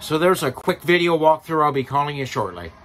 So there's a quick video walkthrough. I'll be calling you shortly.